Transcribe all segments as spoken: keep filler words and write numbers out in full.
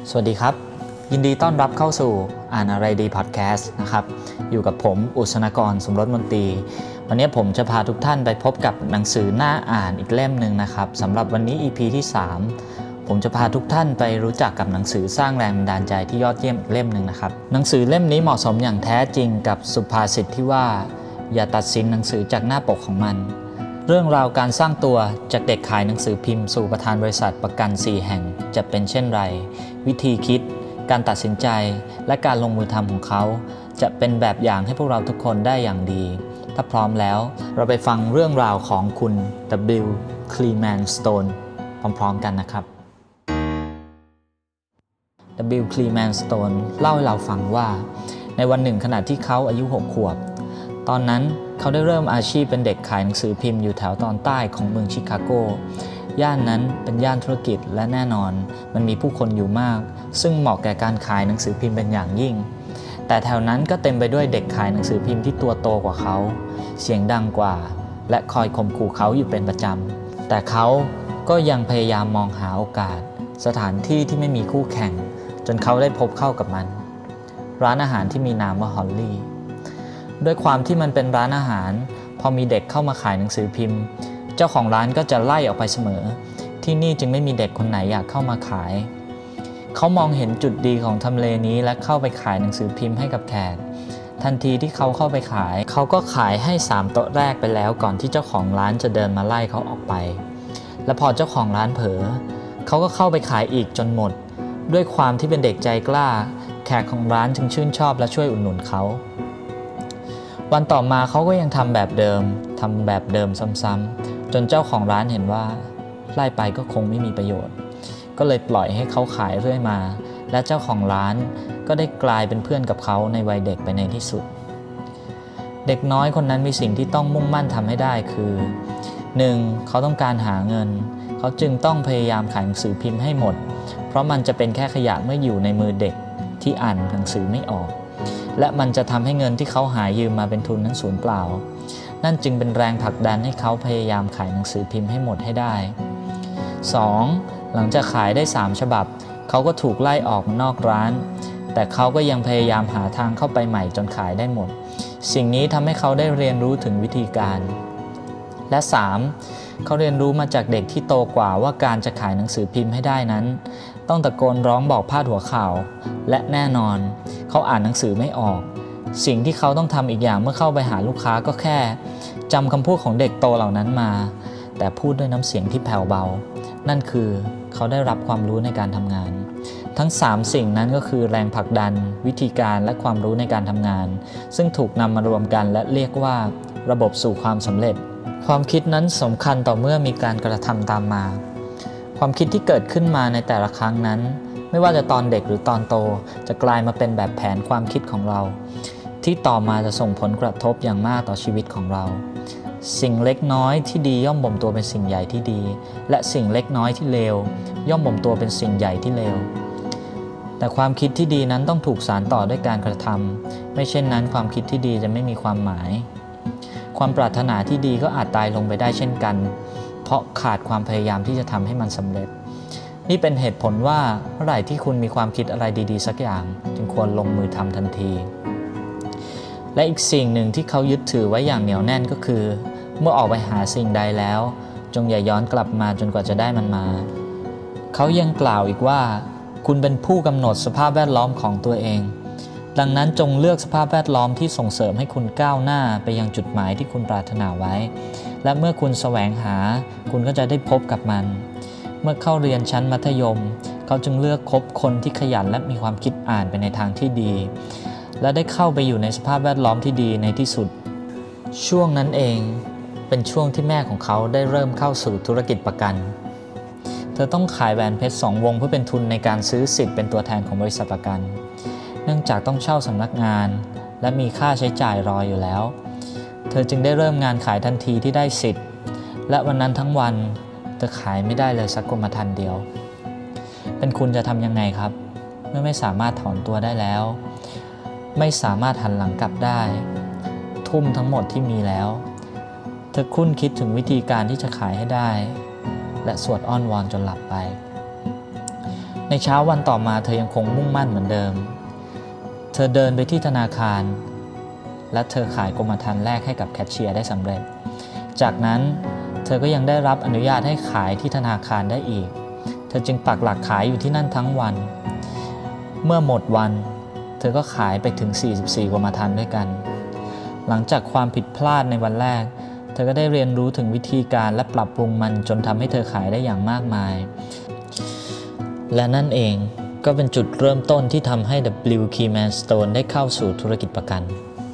สวัสดีครับยินดีต้อนรับเข้าสู่อ่านอะไรดีพอดแคสต์นะครับอยู่กับผมอุษณกรสมรสมนตรีวันนี้ผมจะพาทุกท่านไปพบกับหนังสือน่าอ่านอีกเล่มหนึ่งนะครับสำหรับวันนี้ อี พี ที่สามผมจะพาทุกท่านไปรู้จักกับหนังสือสร้างแรงบันดาลใจที่ยอดเยี่ยมอีกเล่มหนึ่งนะครับหนังสือเล่มนี้เหมาะสมอย่างแท้จริงกับสุภาษิตที่ว่าอย่าตัดสินหนังสือจากหน้าปกของมันเรื่องราวการสร้างตัวจากเด็กขายหนังสือพิมพ์สู่ประธานบริษัทประกันสี่แห่งจะเป็นเช่นไรวิธีคิดการตัดสินใจและการลงมือทำของเขาจะเป็นแบบอย่างให้พวกเราทุกคนได้อย่างดีถ้าพร้อมแล้วเราไปฟังเรื่องราวของคุณ ดับเบิลยู Clement Stone พร้อมๆกันนะครับ ดับเบิลยู Clement Stone เล่าให้เราฟังว่าในวันหนึ่งขณะที่เขาอายุหกขวบตอนนั้นเขาได้เริ่มอาชีพเป็นเด็กขายหนังสือพิมพ์อยู่แถวตอนใต้ของเมืองชิคาโกย่านนั้นเป็นย่านธุรกิจและแน่นอนมันมีผู้คนอยู่มากซึ่งเหมาะแก่การขายหนังสือพิมพ์เป็นอย่างยิ่งแต่แถวนั้นก็เต็มไปด้วยเด็กขายหนังสือพิมพ์ที่ตัวโตกว่าเขาเสียงดังกว่าและคอยข่มขู่เขาอยู่เป็นประจำแต่เขาก็ยังพยายามมองหาโอกาสสถานที่ที่ไม่มีคู่แข่งจนเขาได้พบเข้ากับมันร้านอาหารที่มีนามว่าฮอลลี่ด้วยความที่มันเป็นร้านอาหารพอมีเด็กเข้ามาขายหนังสือพิมพ์เจ้าของร้านก็จะไล่ออกไปเสมอที่นี่จึงไม่มีเด็กคนไหนอยากเข้ามาขายเขามองเห็นจุดดีของทำเลนี้และเข้าไปขายหนังสือพิมพ์ให้กับแขกทันทีที่เขาเข้าไปขายเขาก็ขายให้สามโต๊ะแรกไปแล้วก่อนที่เจ้าของร้านจะเดินมาไล่เขาออกไปและพอเจ้าของร้านเผลอเขาก็เข้าไปขายอีกจนหมดด้วยความที่เป็นเด็กใจกล้าแขกของร้านจึงชื่นชอบและช่วยอุดหนุนเขาวันต่อมาเขาก็ยังทำแบบเดิมทำแบบเดิมซ้ำๆจนเจ้าของร้านเห็นว่าไล่ไปก็คงไม่มีประโยชน์ก็เลยปล่อยให้เขาขายเรื่อยมาและเจ้าของร้านก็ได้กลายเป็นเพื่อนกับเขาในวัยเด็กไปในที่สุดเด็กน้อยคนนั้นมีสิ่งที่ต้องมุ่งมั่นทำให้ได้คือ หนึ่ง เขาต้องการหาเงินเขาจึงต้องพยายามขายหนังสือพิมพ์ให้หมดเพราะมันจะเป็นแค่ขยะเมื่ออยู่ในมือเด็กที่อ่านหนังสือไม่ออกและมันจะทำให้เงินที่เขาหายืมมาเป็นทุนนั้นสูญเปล่านั่นจึงเป็นแรงผลักดันให้เขาพยายามขายหนังสือพิมพ์ให้หมดให้ได้ สอง หลังจากขายได้สามฉบับเขาก็ถูกไล่ออกนอกร้านแต่เขาก็ยังพยายามหาทางเข้าไปใหม่จนขายได้หมดสิ่งนี้ทำให้เขาได้เรียนรู้ถึงวิธีการและ สาม เขาเรียนรู้มาจากเด็กที่โตกว่าว่าการจะขายหนังสือพิมพ์ให้ได้นั้นต้องตะโกนร้องบอกพาดหัวข่าวและแน่นอนเขาอ่านหนังสือไม่ออกสิ่งที่เขาต้องทำอีกอย่างเมื่อเข้าไปหาลูกค้าก็แค่จำคำพูดของเด็กโตเหล่านั้นมาแต่พูดด้วยน้ำเสียงที่แผ่วเบานั่นคือเขาได้รับความรู้ในการทำงานทั้งสามสิ่งนั้นก็คือแรงผลักดันวิธีการและความรู้ในการทำงานซึ่งถูกนำมารวมกันและเรียกว่าระบบสู่ความสำเร็จความคิดนั้นสำคัญต่อเมื่อมีการกระทำตามมาความคิดที่เกิดขึ้นมาในแต่ละครั้งนั้นไม่ว่าจะตอนเด็กหรือตอนโตจะกลายมาเป็นแบบแผนความคิดของเราที่ต่อมาจะส่งผลกระทบอย่างมากต่อชีวิตของเราสิ่งเล็กน้อยที่ดีย่อมบ่มตัวเป็นสิ่งใหญ่ที่ดีและสิ่งเล็กน้อยที่เลวย่อมบ่มตัวเป็นสิ่งใหญ่ที่เลวแต่ความคิดที่ดีนั้นต้องถูกสานต่อด้วยการกระทำไม่เช่นนั้นความคิดที่ดีจะไม่มีความหมายความปรารถนาที่ดีก็อาจตายลงไปได้เช่นกันเพราะขาดความพยายามที่จะทำให้มันสำเร็จนี่เป็นเหตุผลว่าเมื่อไหร่ที่คุณมีความคิดอะไรดีๆสักอย่างจึงควรลงมือทำทันทีและอีกสิ่งหนึ่งที่เขายึดถือไว้อย่างเหนียวแน่นก็คือเมื่อออกไปหาสิ่งใดแล้วจงอย่าย้อนกลับมาจนกว่าจะได้มันมาเขายังกล่าวอีกว่าคุณเป็นผู้กำหนดสภาพแวดล้อมของตัวเองดังนั้นจงเลือกสภาพแวดล้อมที่ส่งเสริมให้คุณก้าวหน้าไปยังจุดหมายที่คุณปรารถนาไว้และเมื่อคุณแสวงหาคุณก็จะได้พบกับมันเมื่อเข้าเรียนชั้นมัธยมเขาจึงเลือกคบคนที่ขยันและมีความคิดอ่านไปในทางที่ดีและได้เข้าไปอยู่ในสภาพแวดล้อมที่ดีในที่สุดช่วงนั้นเองเป็นช่วงที่แม่ของเขาได้เริ่มเข้าสู่ธุรกิจประกันเธอต้องขายแหวนเพชรสองวงเพื่อเป็นทุนในการซื้อสิทธิ์เป็นตัวแทนของบริษัทประกันเนื่องจากต้องเช่าสำนักงานและมีค่าใช้จ่ายรออยู่แล้วเธอจึงได้เริ่มงานขายทันทีที่ได้สิทธิ์และวันนั้นทั้งวันเธอขายไม่ได้เลยสักกรมธรรม์เดียวเป็นคุณจะทำยังไงครับเมื่อไม่สามารถถอนตัวได้แล้วไม่สามารถหันหลังกลับได้ทุ่มทั้งหมดที่มีแล้วเธอคุ้นคิดถึงวิธีการที่จะขายให้ได้และสวดอ้อนวอนจนหลับไปในเช้าวันต่อมาเธอยังคงมุ่งมั่นเหมือนเดิมเธอเดินไปที่ธนาคารและเธอขายกรมธรรม์แรกให้กับแคชเชียร์ได้สำเร็จจากนั้นเธอก็ยังได้รับอนุญาตให้ขายที่ธนาคารได้อีกเธอจึงปักหลักขายอยู่ที่นั่นทั้งวันเมื่อหมดวันเธอก็ขายไปถึงสี่สิบสี่กรมธรรม์ด้วยกันหลังจากความผิดพลาดในวันแรกเธอก็ได้เรียนรู้ถึงวิธีการและปรับปรุงมันจนทำให้เธอขายได้อย่างมากมายและนั่นเองก็เป็นจุดเริ่มต้นที่ทำให้ ดับเบิลยู Keyman Stone ได้เข้าสู่ธุรกิจประกัน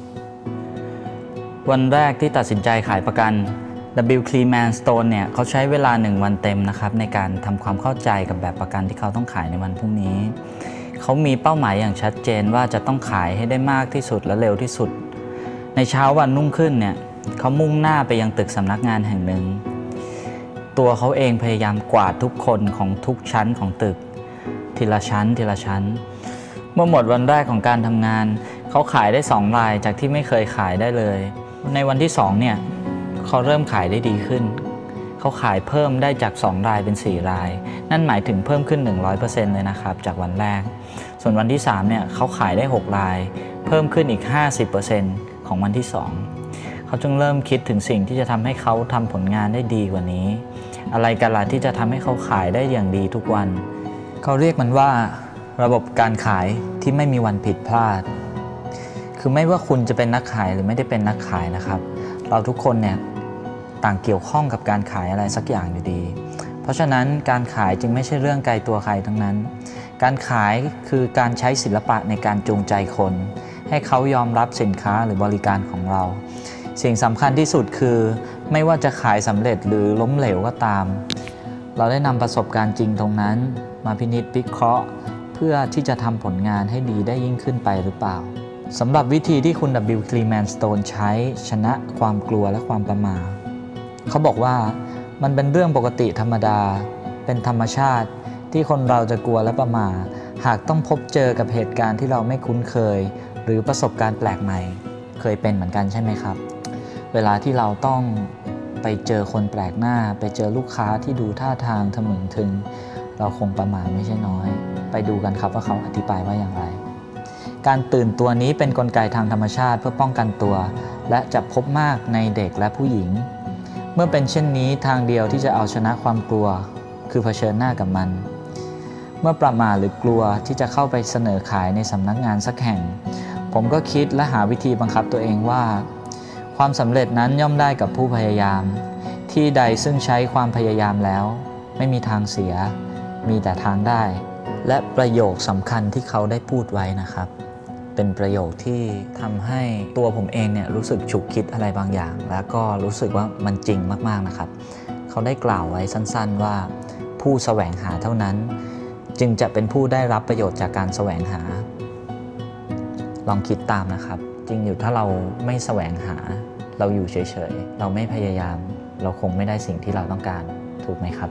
วันแรกที่ตัดสินใจขายประกัน ดับเบิลยู Keyman Stone เนี่ยเขาใช้เวลาหนึ่งวันเต็มนะครับในการทำความเข้าใจกับแบบประกันที่เขาต้องขายในวันพรุ่งนี้เขามีเป้าหมายอย่างชัดเจนว่าจะต้องขายให้ได้มากที่สุดและเร็วที่สุดในเช้าวันรุ่งขึ้นเนี่ยเขามุ่งหน้าไปยังตึกสำนักงานแห่งหนึ่งตัวเขาเองพยายามกวาดทุกคนของทุกชั้นของตึกทีละชั้นทีละชั้นเมื่อหมดวันแรกของการทำงานเขาขายได้สองรายจากที่ไม่เคยขายได้เลยในวันที่สองเนี่ยเขาเริ่มขายได้ดีขึ้นเขาขายเพิ่มได้จากสองรายเป็นสี่รายนั่นหมายถึงเพิ่มขึ้น หนึ่งร้อยเปอร์เซ็นต์ เลยนะครับจากวันแรกส่วนวันที่สามเนี่ยเขาขายได้หกรายเพิ่มขึ้นอีก ห้าสิบเปอร์เซ็นต์ ของวันที่สองเขาจึงเริ่มคิดถึงสิ่งที่จะทำให้เขาทำผลงานได้ดีกว่านี้อะไรกันล่ะที่จะทำให้เขาขายได้อย่างดีทุกวันเขาเรียกมันว่าระบบการขายที่ไม่มีวันผิดพลาดคือไม่ว่าคุณจะเป็นนักขายหรือไม่ได้เป็นนักขายนะครับเราทุกคนเนี่ยต่างเกี่ยวข้องกับการขายอะไรสักอย่างอยู่ดีเพราะฉะนั้นการขายจึงไม่ใช่เรื่องไกลตัวใครทั้งนั้นการขายคือการใช้ศิลปะในการจูงใจคนให้เขายอมรับสินค้าหรือบริการของเราสิ่งสำคัญที่สุดคือไม่ว่าจะขายสำเร็จหรือล้มเหลวก็ตามเราได้นำประสบการณ์จริงตรงนั้นมาพินิจวิเคราะห์เพื่อที่จะทำผลงานให้ดีได้ยิ่งขึ้นไปหรือเปล่าสำหรับวิธีที่คุณ ดับเบิลยู Keyman Stone ใช้ชนะความกลัวและความประหม่าเขาบอกว่ามันเป็นเรื่องปกติธรรมดาเป็นธรรมชาติที่คนเราจะกลัวและประหม่าหากต้องพบเจอกับเหตุการณ์ที่เราไม่คุ้นเคยหรือประสบการณ์แปลกใหม่เคยเป็นเหมือนกันใช่ไหมครับเวลาที่เราต้องไปเจอคนแปลกหน้าไปเจอลูกค้าที่ดูท่าทางทะมึงทึงเราคงประหม่าไม่ใช่น้อยไปดูกันครับว่าเขาอธิบายว่าอย่างไรการตื่นตัวนี้เป็นกลไกทางธรรมชาติเพื่อป้องกันตัวและจะพบมากในเด็กและผู้หญิงเมื่อเป็นเช่นนี้ทางเดียวที่จะเอาชนะความกลัวคือเผชิญหน้ากับมันเมื่อประหม่าหรือกลัวที่จะเข้าไปเสนอขายในสำนักงานสักแห่งผมก็คิดและหาวิธีบังคับตัวเองว่าความสำเร็จนั้นย่อมได้กับผู้พยายามที่ใดซึ่งใช้ความพยายามแล้วไม่มีทางเสียมีแต่ทางได้และประโยคสำคัญที่เขาได้พูดไว้นะครับเป็นประโยคที่ทำให้ตัวผมเองเนี่ยรู้สึกฉุกคิดอะไรบางอย่างแล้วก็รู้สึกว่ามันจริงมากๆนะครับเขาได้กล่าวไว้สั้นๆว่าผู้แสวงหาเท่านั้นจึงจะเป็นผู้ได้รับประโยชน์จากการแสวงหาลองคิดตามนะครับจริงอยู่ถ้าเราไม่แสวงหาเราอยู่เฉยๆเราไม่พยายามเราคงไม่ได้สิ่งที่เราต้องการถูกไหมครับ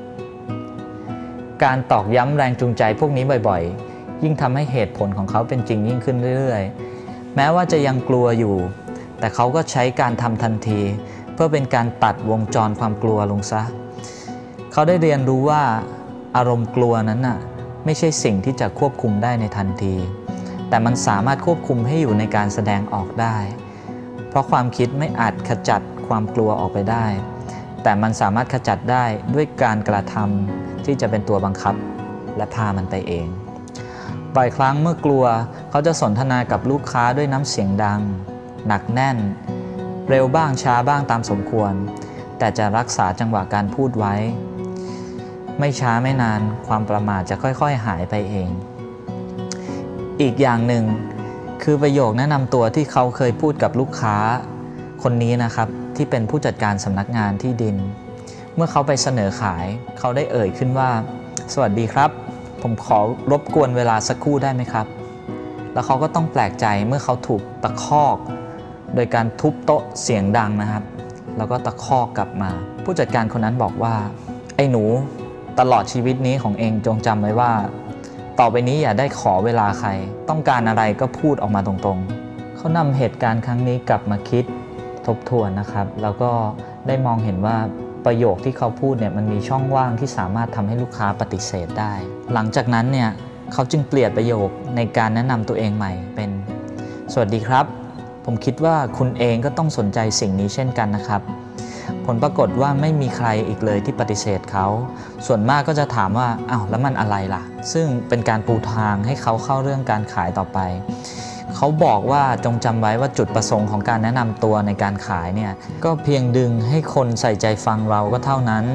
การตอกย้ำแรงจูงใจพวกนี้บ่อยๆยิ่งทำให้เหตุผลของเขาเป็นจริงยิ่งขึ้นเรื่อยๆแม้ว่าจะยังกลัวอยู่แต่เขาก็ใช้การทำทันทีเพื่อเป็นการตัดวงจรความกลัวลงซะเขาได้เรียนรู้ว่าอารมณ์กลัวนั้นน่ะไม่ใช่สิ่งที่จะควบคุมได้ในทันทีแต่มันสามารถควบคุมให้อยู่ในการแสดงออกได้เพราะความคิดไม่อาจขจัดความกลัวออกไปได้แต่มันสามารถขจัดได้ด้วยการกระทำที่จะเป็นตัวบังคับและพามันไปเองบ่อยครั้งเมื่อกลัวเขาจะสนทนากับลูกค้าด้วยน้ำเสียงดังหนักแน่นเร็วบ้างช้าบ้างตามสมควรแต่จะรักษาจังหวะการพูดไว้ไม่ช้าไม่นานความประมาทจะค่อยๆหายไปเองอีกอย่างหนึ่งคือประโยคแนะนำตัวที่เขาเคยพูดกับลูกค้าคนนี้นะครับที่เป็นผู้จัดการสำนักงานที่ดินเมื่อเขาไปเสนอขายเขาได้เอ่ยขึ้นว่าสวัสดีครับผมขอรบกวนเวลาสักครู่ได้ไหมครับแล้วเขาก็ต้องแปลกใจเมื่อเขาถูกตะคอกโดยการทุบโต๊ะเสียงดังนะครับแล้วก็ตะคอกกลับมาผู้จัดการคนนั้นบอกว่าไอ้หนูตลอดชีวิตนี้ของเองจงจำไว้ว่าต่อไปนี้อย่าได้ขอเวลาใครต้องการอะไรก็พูดออกมาตรงๆเขานำเหตุการณ์ครั้งนี้กลับมาคิดทบทวนนะครับแล้วก็ได้มองเห็นว่าปประโยคที่เขาพูดเนี่ยมันมีช่องว่างที่สามารถทำให้ลูกค้าปฏิเสธได้หลังจากนั้นเนี่ยเขาจึงเปลี่ยนประโยคในการแนะนำตัวเองใหม่เป็นสวัสดีครับผมคิดว่าคุณเองก็ต้องสนใจสิ่งนี้เช่นกันนะครับผลปรากฏว่าไม่มีใครอีกเลยที่ปฏิเสธเขาส่วนมากก็จะถามว่าอ้าวแล้วมันอะไรล่ะซึ่งเป็นการปูทางให้เขาเข้าเรื่องการขายต่อไปเขาบอกว่าจงจำไว้ว่าจุดประสงค์ของการแนะนำตัวในการขายเนี่ยก็เพียงดึงให้คนใส่ใจฟังเราก็เท่านั้น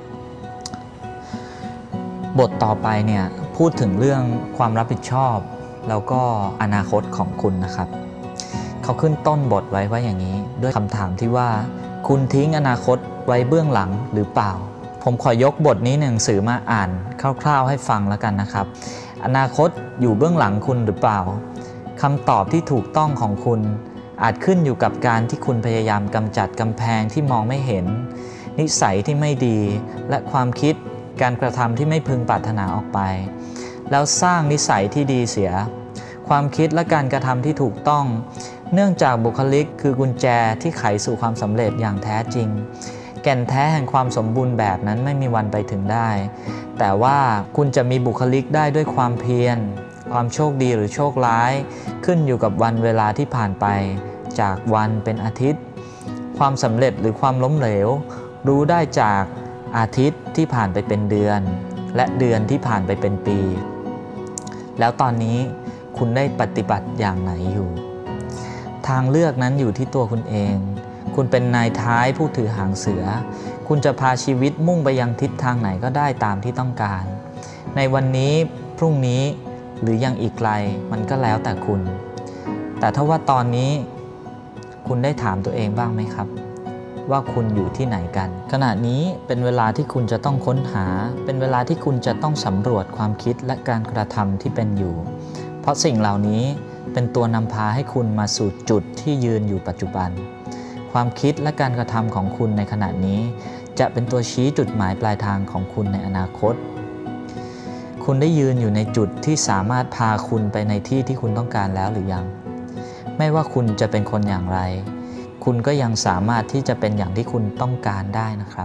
บทต่อไปเนี่ยพูดถึงเรื่องความรับผิดชอบแล้วก็อนาคตของคุณนะครับเขาขึ้นต้นบทไว้ว่าอย่างนี้ด้วยคำถามที่ว่าคุณทิ้งอนาคตไว้เบื้องหลังหรือเปล่าผมขอยกบทนี้ในหนังสือมาอ่านคร่าวๆให้ฟังแล้วกันนะครับอนาคตอยู่เบื้องหลังคุณหรือเปล่าคำตอบที่ถูกต้องของคุณอาจขึ้นอยู่กับการที่คุณพยายามกำจัดกำแพงที่มองไม่เห็นนิสัยที่ไม่ดีและความคิดการกระทำที่ไม่พึงปรารถนาออกไปแล้วสร้างนิสัยที่ดีเสียความคิดและการกระทำที่ถูกต้องเนื่องจากบุคลิกคือกุญแจที่ไขสู่ความสำเร็จอย่างแท้จริงแก่นแท้แห่งความสมบูรณ์แบบนั้นไม่มีวันไปถึงได้แต่ว่าคุณจะมีบุคลิกได้ด้วยความเพียรความโชคดีหรือโชคร้ายขึ้นอยู่กับวันเวลาที่ผ่านไปจากวันเป็นอาทิตย์ความสำเร็จหรือความล้มเหลวรู้ได้จากอาทิตย์ที่ผ่านไปเป็นเดือนและเดือนที่ผ่านไปเป็นปีแล้วตอนนี้คุณได้ปฏิบัติอย่างไหนอยู่ทางเลือกนั้นอยู่ที่ตัวคุณเองคุณเป็นนายท้ายผู้ถือหางเสือคุณจะพาชีวิตมุ่งไปยังทิศทางไหนก็ได้ตามที่ต้องการในวันนี้พรุ่งนี้หรือยังอีกไกลมันก็แล้วแต่คุณแต่ถ้าว่าตอนนี้คุณได้ถามตัวเองบ้างไหมครับว่าคุณอยู่ที่ไหนกันขณะนี้เป็นเวลาที่คุณจะต้องค้นหาเป็นเวลาที่คุณจะต้องสำรวจความคิดและการกระทำที่เป็นอยู่เพราะสิ่งเหล่านี้เป็นตัวนำพาให้คุณมาสู่จุดที่ยืนอยู่ปัจจุบันความคิดและการกระทำของคุณในขณะนี้จะเป็นตัวชี้จุดหมายปลายทางของคุณในอนาคตคุณได้ยืนอยู่ในจุดที่สามารถพาคุณไปในที่ที่คุณต้องการแล้วหรือยังไม่ว่าคุณจะเป็นคนอย่างไรคุณก็ยังสามารถที่จะเป็นอย่างที่คุณต้องการได้นะครับ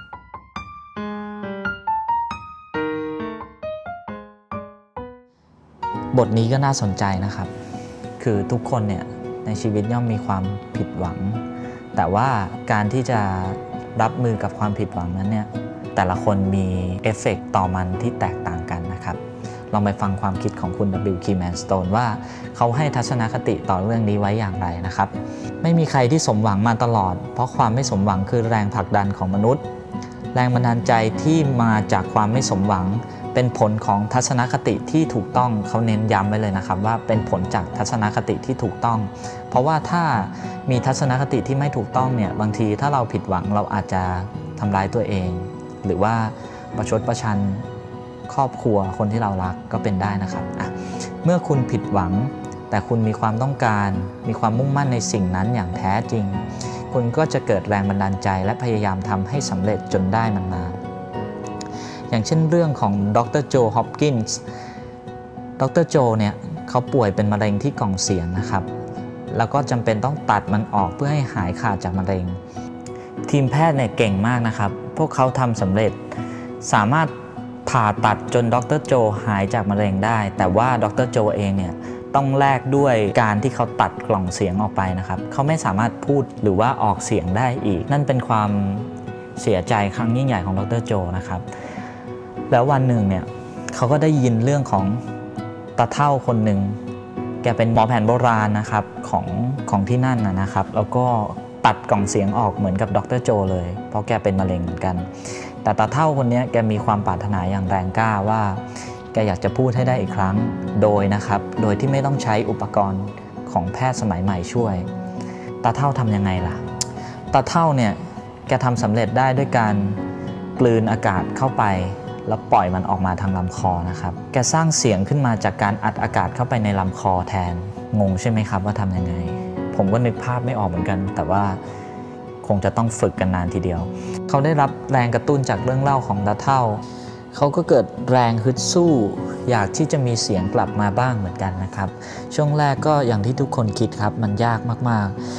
บทนี้ก็น่าสนใจนะครับคือทุกคนเนี่ยในชีวิตย่อมมีความผิดหวังแต่ว่าการที่จะรับมือกับความผิดหวังนั้นเนี่ยแต่ละคนมีเอฟเฟกต์ต่อมันที่แตกต่างกันนะครับลองไปฟังความคิดของคุณ ดับเบิลยู Keyman Stone ว่าเขาให้ทัศนคติต่อเรื่องนี้ไว้อย่างไรนะครับไม่มีใครที่สมหวังมาตลอดเพราะความไม่สมหวังคือแรงผลักดันของมนุษย์แรงบันดาลใจที่มาจากความไม่สมหวังเป็นผลของทัศนคติที่ถูกต้องเขาเน้นย้ำไว้เลยนะครับว่าเป็นผลจากทัศนคติที่ถูกต้องเพราะว่าถ้ามีทัศนคติที่ไม่ถูกต้องเนี่ยบางทีถ้าเราผิดหวังเราอาจจะทำร้ายตัวเองหรือว่าประชดประชันครอบครัวคนที่เรารักก็เป็นได้นะครับเมื่อคุณผิดหวังแต่คุณมีความต้องการมีความมุ่งมั่นในสิ่งนั้นอย่างแท้จริงคุณก็จะเกิดแรงบันดาลใจและพยายามทำให้สำเร็จจนได้มันมาอย่างเช่นเรื่องของดร.โจ ฮอปกินส์ดร.โจเนี่ยเขาป่วยเป็นมะเร็งที่กล่องเสียงนะครับแล้วก็จำเป็นต้องตัดมันออกเพื่อให้หายขาดจากมะเร็งทีมแพทย์เนี่ยเก่งมากนะครับพวกเขาทำสำเร็จสามารถผ่าตัดจนดร.โจหายจากมะเร็งได้แต่ว่าดร.โจเองเนี่ยต้องแลกด้วยการที่เขาตัดกล่องเสียงออกไปนะครับเขาไม่สามารถพูดหรือว่าออกเสียงได้อีกนั่นเป็นความเสียใจครั้งยิ่งใหญ่ของดร.โจนะครับแล้ววันหนึ่งเนี่ยเขาก็ได้ยินเรื่องของตาเฒ่าคนหนึ่งแกเป็นหมอแผนโบราณนะครับของของที่นั่นนะครับแล้วก็ตัดกล่องเสียงออกเหมือนกับดร.โจเลยเพราะแกเป็นมะเร็งเหมือนกันแต่ตาเฒ่าคนนี้แกมีความปรารถนาอย่างแรงกล้าว่าแกอยากจะพูดให้ได้อีกครั้งโดยนะครับโดยที่ไม่ต้องใช้อุปกรณ์ของแพทย์สมัยใหม่ช่วยตาเฒ่าทำยังไงล่ะตาเฒ่าเนี่ยแกทำสำเร็จได้ด้วยการกลืนอากาศเข้าไปแล้วปล่อยมันออกมาทางลำคอนะครับแกสร้างเสียงขึ้นมาจากการอัดอากาศเข้าไปในลำคอแทนงงใช่ไหมครับว่าทำยังไงผมก็นึกภาพไม่ออกเหมือนกันแต่ว่าคงจะต้องฝึกกันนานทีเดียวเขาได้รับแรงกระตุ้นจากเรื่องเล่าของตาเฒ่าเขาก็เกิดแรงฮึดสู้อยากที่จะมีเสียงกลับมาบ้างเหมือนกันนะครับช่วงแรกก็อย่างที่ทุกคนคิดครับมันยากมากๆ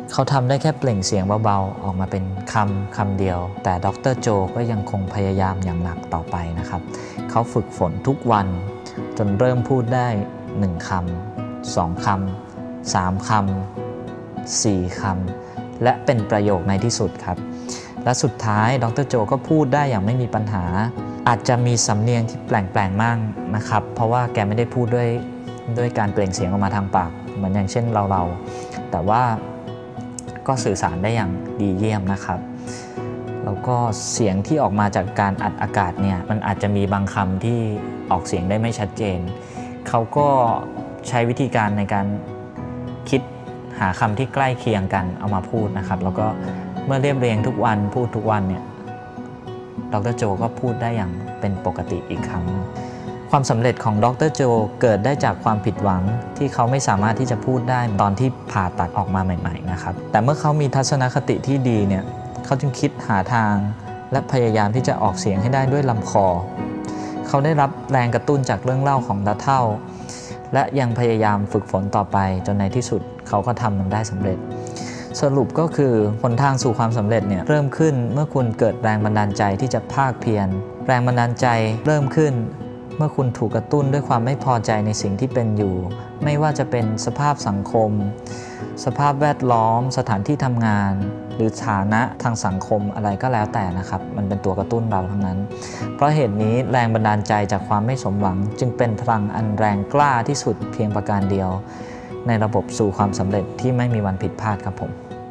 เขาทำได้แค่เปล่งเสียงเบาๆออกมาเป็นคำคำเดียวแต่ดร.โจก็ยังคงพยายามอย่างหนักต่อไปนะครับเขาฝึกฝนทุกวันจนเริ่มพูดได้หนึ่งคำสองคำสามคำสี่คำและเป็นประโยคในที่สุดครับและสุดท้ายดร.โจก็พูดได้อย่างไม่มีปัญหาอาจจะมีสำเนียงที่แปลงๆมากนะครับเพราะว่าแกไม่ได้พูดด้วยด้วยการเปล่งเสียงออกมาทางปากเหมือนอย่างเช่นเราเราแต่ว่าก็สื่อสารได้อย่างดีเยี่ยมนะครับแล้วก็เสียงที่ออกมาจากการอัดอากาศเนี่ยมันอาจจะมีบางคำที่ออกเสียงได้ไม่ชัดเจนเขาก็ใช้วิธีการในการคิดหาคำที่ใกล้เคียงกันเอามาพูดนะครับแล้วก็เมื่อเรียบเรียงทุกวันพูดทุกวันเนี่ยดร.โจก็พูดได้อย่างเป็นปกติอีกครั้งความสำเร็จของดร.โจเกิดได้จากความผิดหวังที่เขาไม่สามารถที่จะพูดได้ตอนที่ผ่าตัดออกมาใหม่ๆนะครับแต่เมื่อเขามีทัศนคติที่ดีเนี่ยเขาจึงคิดหาทางและพยายามที่จะออกเสียงให้ได้ด้วยลำคอเขาได้รับแรงกระตุ้นจากเรื่องเล่าของตาเฒ่าและยังพยายามฝึกฝนต่อไปจนในที่สุดเขาก็ทำมันได้สำเร็จสรุปก็คือหนทางสู่ความสำเร็จเนี่ยเริ่มขึ้นเมื่อคุณเกิดแรงบันดาลใจที่จะภาคเพียรแรงบันดาลใจเริ่มขึ้นเมื่อคุณถูกกระตุ้นด้วยความไม่พอใจในสิ่งที่เป็นอยู่ไม่ว่าจะเป็นสภาพสังคมสภาพแวดล้อมสถานที่ทำงานหรือฐานะทางสังคมอะไรก็แล้วแต่นะครับมันเป็นตัวกระตุ้นเราทั้งนั้นเพราะเหตุนี้แรงบันดาลใจจากความไม่สมหวังจึงเป็นพลังอันแรงกล้าที่สุดเพียงประการเดียวในระบบสู่ความสำเร็จที่ไม่มีวันผิดพลาดครับผม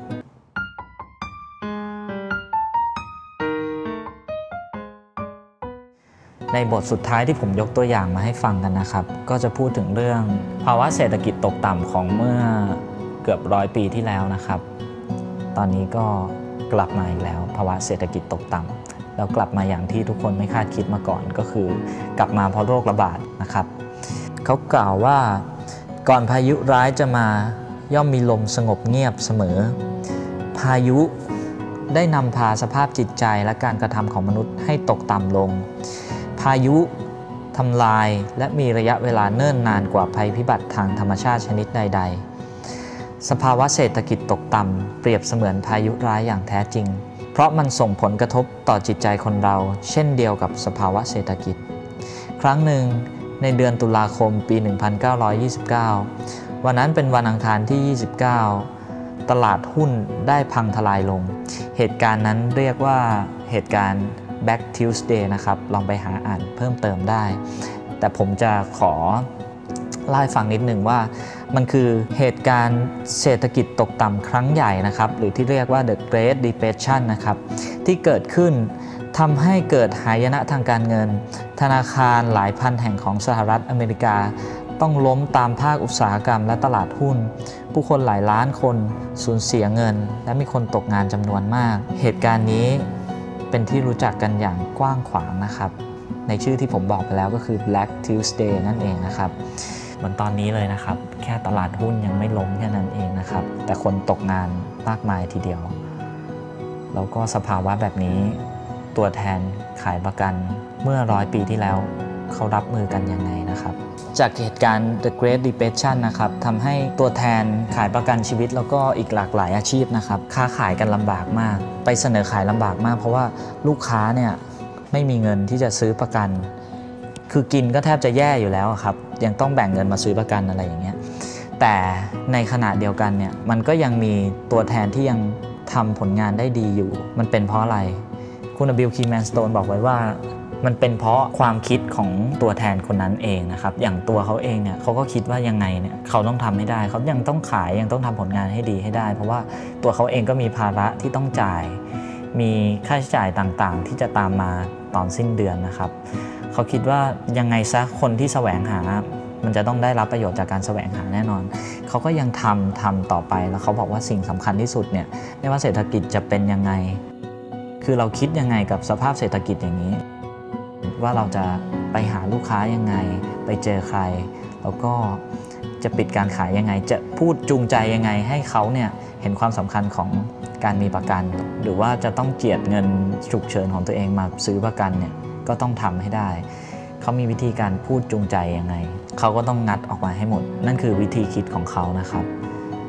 ในบทสุดท้ายที่ผมยกตัวอย่างมาให้ฟังกันนะครับก็จะพูดถึงเรื่องภาวะเศรษฐกิจตกต่ำของเมื่อเกือบร้อยปีที่แล้วนะครับตอนนี้ก็กลับมาอีกแล้วภาวะเศรษฐกิจตกต่ำแล้วกลับมาอย่างที่ทุกคนไม่คาดคิดมาก่อนก็คือกลับมาเพราะโรคระบาดนะครับเขากล่าวว่าก่อนพายุร้ายจะมาย่อมมีลมสงบเงียบเสมอพายุได้นำพาสภาพจิตใจและการกระทำของมนุษย์ให้ตกต่ำลงพายุทำลายและมีระยะเวลาเนิ่นนานกว่าภัยพิบัติทางธรรมชาติชนิดใดๆสภาวะเศรษฐกิจตกต่ำเปรียบเสมือนพายุร้ายอย่างแท้จริงเพราะมันส่งผลกระทบต่อจิตใจคนเราเช่นเดียวกับสภาวะเศรษฐกิจครั้งหนึ่งในเดือนตุลาคมปี หนึ่งพันเก้าร้อยยี่สิบเก้า วันนั้นเป็นวันอังคารที่ ยี่สิบเก้า ตลาดหุ้นได้พังทลายลงเหตุการณ์นั้นเรียกว่าเหตุการณ์ Black Tuesday นะครับลองไปหาอ่านเพิ่มเติมได้แต่ผมจะขอเล่าให้ฟังนิดหนึ่งว่ามันคือเหตุการณ์เศรษฐกิจตกต่ำครั้งใหญ่นะครับหรือที่เรียกว่า The Great Depression นะครับที่เกิดขึ้นทำให้เกิดหายนะทางการเงินธนาคารหลายพันแห่งของสหรัฐอเมริกาต้องล้มตามภาคอุตสาหกรรมและตลาดหุ้นผู้คนหลายล้านคนสูญเสียเงินและมีคนตกงานจำนวนมากเหตุการณ์นี้เป็นที่รู้จักกันอย่างกว้างขวางนะครับในชื่อที่ผมบอกไปแล้วก็คือ Black Tuesday นั่นเองนะครับเหมือนตอนนี้เลยนะครับแค่ตลาดหุ้นยังไม่ล้มแค่นั้นเองนะครับแต่คนตกงานมากมายทีเดียวแล้วก็สภาวะแบบนี้ตัวแทนขายประกันเมื่อร้อยปีที่แล้วเขารับมือกันยังไงนะครับจากเหตุการณ์ The Great Depression นะครับทำให้ตัวแทนขายประกันชีวิตแล้วก็อีกหลากหลายอาชีพนะครับค้าขายกันลำบากมากไปเสนอขายลำบากมากเพราะว่าลูกค้าเนี่ยไม่มีเงินที่จะซื้อประกันคือกินก็แทบจะแย่อยู่แล้วครับยังต้องแบ่งเงินมาซื้อประกันอะไรอย่างเงี้ยแต่ในขณะเดียวกันเนี่ยมันก็ยังมีตัวแทนที่ยังทำผลงานได้ดีอยู่มันเป็นเพราะอะไรคุณบิล คีแมนสโตนบอกไว้ว่ามันเป็นเพราะความคิดของตัวแทนคนนั้นเองนะครับอย่างตัวเขาเองเนี่ยเขาก็คิดว่ายังไงเนี่ยเขาต้องทำให้ได้เขายังต้องขายยังต้องทำผลงานให้ดีให้ได้เพราะว่าตัวเขาเองก็มีภาระที่ต้องจ่ายมีค่าใช้จ่ายต่างๆที่จะตามมาตอนสิ้นเดือนนะครับเขาคิดว่ายังไงซะคนที่แสวงหามันจะต้องได้รับประโยชน์จากการแสวงหาแน่นอนเขาก็ยังทำทำต่อไปแล้วเขาบอกว่าสิ่งสำคัญที่สุดเนี่ยไม่ว่าเศรษฐกิจจะเป็นยังไงคือเราคิดยังไงกับสภาพเศรษฐกิจอย่างนี้ว่าเราจะไปหาลูกค้ายังไงไปเจอใครแล้วก็จะปิดการขายยังไงจะพูดจูงใจยังไงให้เขาเนี่ยเห็นความสำคัญของการมีประกันหรือว่าจะต้องเจียดเงินฉุกเฉินของตัวเองมาซื้อประกันเนี่ยก็ต้องทำให้ได้เขามีวิธีการพูดจูงใจยังไงเขาก็ต้องงัดออกมาให้หมดนั่นคือวิธีคิดของเขานะครับ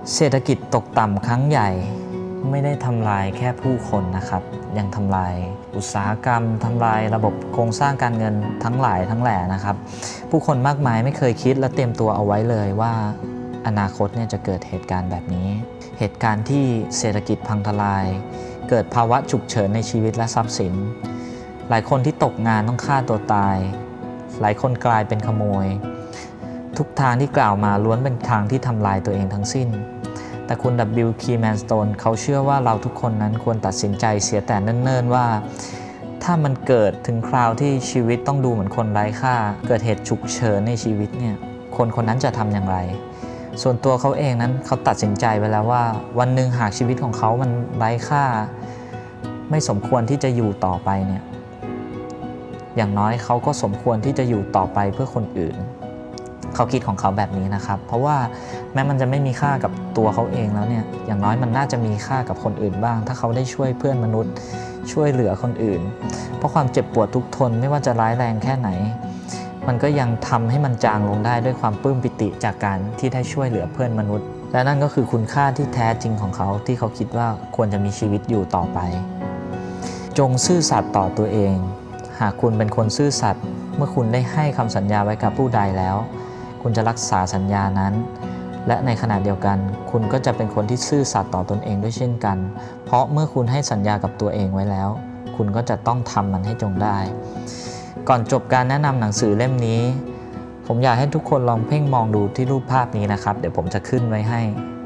เศรษฐกิจตกต่ำครั้งใหญ่ไม่ได้ทำลายแค่ผู้คนนะครับยังทำลายอุตสาหกรรมทำลายระบบโครงสร้างการเงินทั้งหลายทั้งแหล่นะครับผู้คนมากมายไม่เคยคิดและเตรียมตัวเอาไว้เลยว่าอนาคตเนี่ยจะเกิดเหตุการณ์แบบนี้เหตุการณ์ที่เศรษฐกิจพังทลายเกิดภาวะฉุกเฉินในชีวิตและทรัพย์สินหลายคนที่ตกงานต้องฆ่าตัวตายหลายคนกลายเป็นขโมยทุกทางที่กล่าวมาล้วนเป็นทางที่ทำลายตัวเองทั้งสิ้นแต่คุณ ดับเบิลยู Keyman-Stone เขาเชื่อว่าเราทุกคนนั้นควรตัดสินใจเสียแต่เนิ่นๆว่าถ้ามันเกิดถึงคราวที่ชีวิตต้องดูเหมือนคนไร้ค่าเกิดเหตุฉุกเฉินในชีวิตเนี่ยคนคนนั้นจะทำอย่างไรส่วนตัวเขาเองนั้นเขาตัดสินใจไปแล้วว่าวันหนึ่งหากชีวิตของเขามันไร้ค่าไม่สมควรที่จะอยู่ต่อไปเนี่ยอย่างน้อยเขาก็สมควรที่จะอยู่ต่อไปเพื่อคนอื่นเขาคิดของเขาแบบนี้นะครับเพราะว่าแม้มันจะไม่มีค่ากับตัวเขาเองแล้วเนี่ยอย่างน้อยมันน่าจะมีค่ากับคนอื่นบ้างถ้าเขาได้ช่วยเพื่อนมนุษย์ช่วยเหลือคนอื่นเพราะความเจ็บปวดทุกทนไม่ว่าจะร้ายแรงแค่ไหนมันก็ยังทำให้มันจางลงได้ด้วยความปลื้มปิติจากการที่ได้ช่วยเหลือเพื่อนมนุษย์และนั่นก็คือคุณค่าที่แท้จริงของเขาที่เขาคิดว่าควรจะมีชีวิตอยู่ต่อไปจงซื่อสัตย์ต่อตัวเองหากคุณเป็นคนซื่อสัตย์เมื่อคุณได้ให้คำสัญญาไว้กับผู้ใดแล้วคุณจะรักษาสัญญานั้นและในขณะเดียวกันคุณก็จะเป็นคนที่ซื่อสัตย์ต่อตนเองด้วยเช่นกันเพราะเมื่อคุณให้สัญญากับตัวเองไว้แล้วคุณก็จะต้องทำมันให้จงได้ก่อนจบการแนะนำหนังสือเล่มนี้ผมอยากให้ทุกคนลองเพ่งมองดูที่รูปภาพนี้นะครับเดี๋ยวผมจะขึ้นไว้ให้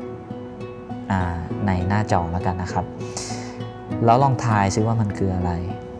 ในหน้าจอแล้วกันนะครับแล้วลองทายซิว่ามันคืออะไร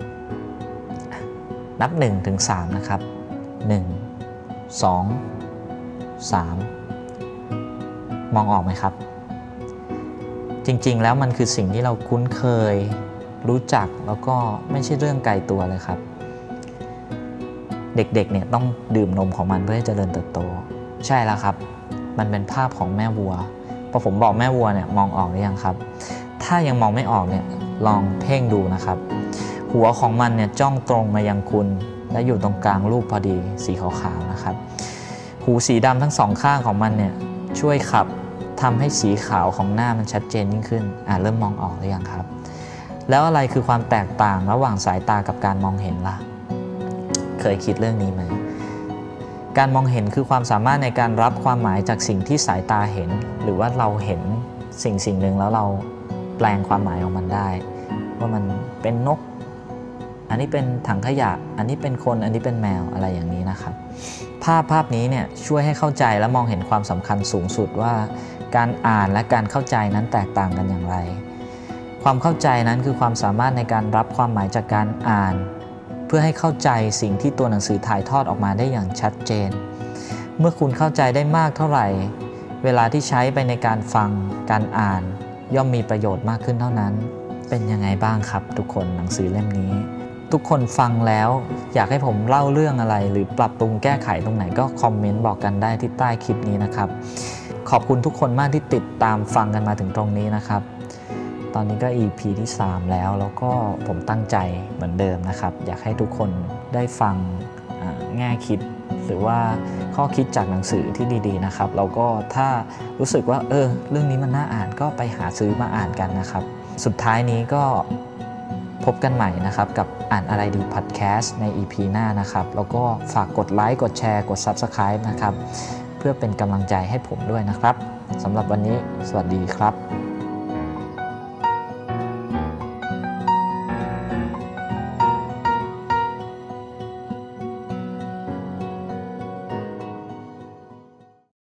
นับหนึ่งถึงสามนะครับหนึ่ง สอง สามมองออกไหมครับจริงๆแล้วมันคือสิ่งที่เราคุ้นเคยรู้จักแล้วก็ไม่ใช่เรื่องไกลตัวเลยครับเด็กๆเนี่ยต้องดื่มนมของมันเพื่อให้เจริญเติบโตใช่แล้วครับมันเป็นภาพของแม่วัวพอผมบอกแม่วัวเนี่ยมองออกหรือยังครับถ้ายังมองไม่ออกเนี่ยลองเพ่งดูนะครับหัวของมันเนี่ยจ้องตรงมายังคุณและอยู่ตรงกลางรูปพอดีสีขาวๆนะครับหูสีดำทั้งสองข้างของมันเนี่ยช่วยขับทำให้สีขาวของหน้ามันชัดเจนยิ่งขึ้นอ่าเริ่มมองออกหรือยังครับแล้วอะไรคือความแตกต่างระหว่างสายตากับการมองเห็นล่ะเคยคิดเรื่องนี้ไหมการมองเห็นคือความสามารถในการรับความหมายจากสิ่งที่สายตาเห็นหรือว่าเราเห็นสิ่งสิ่งหนึ่งแล้วเราแปลงความหมายของมันได้ว่ามันเป็นนกอันนี้เป็นถังขยะอันนี้เป็นคนอันนี้เป็นแมวอะไรอย่างนี้นะครับภาพภาพนี้เนี่ยช่วยให้เข้าใจและมองเห็นความสำคัญสูงสุดว่าการอ่านและการเข้าใจนั้นแตกต่างกันอย่างไรความเข้าใจนั้นคือความสามารถในการรับความหมายจากการอ่านเพื่อให้เข้าใจสิ่งที่ตัวหนังสือถ่ายทอดออกมาได้อย่างชัดเจนเมื่อคุณเข้าใจได้มากเท่าไหร่เวลาที่ใช้ไปในการฟังการอ่านย่อมมีประโยชน์มากขึ้นเท่านั้นเป็นยังไงบ้างครับทุกคนหนังสือเล่มนี้ทุกคนฟังแล้วอยากให้ผมเล่าเรื่องอะไรหรือปรับปรุงแก้ไขตรงไหนก็คอมเมนต์บอกกันได้ที่ใต้คลิปนี้นะครับขอบคุณทุกคนมากที่ติดตามฟังกันมาถึงตรงนี้นะครับตอนนี้ก็ อี พี ที่สามแล้วแล้วก็ผมตั้งใจเหมือนเดิมนะครับอยากให้ทุกคนได้ฟังแง่คิดหรือว่าข้อคิดจากหนังสือที่ดีๆนะครับแล้วก็ถ้ารู้สึกว่าเออเรื่องนี้มันน่าอ่านก็ไปหาซื้อมาอ่านกันนะครับสุดท้ายนี้ก็พบกันใหม่นะครับกับอ่านอะไรดีพอดแคสต์ใน อี พี หน้านะครับแล้วก็ฝากกดไลค์กดแชร์กด ซับสไครบ์ นะครับเพื่อเป็นกำลังใจให้ผมด้วยนะครับสำหรับวันนี้สวัสดีครับ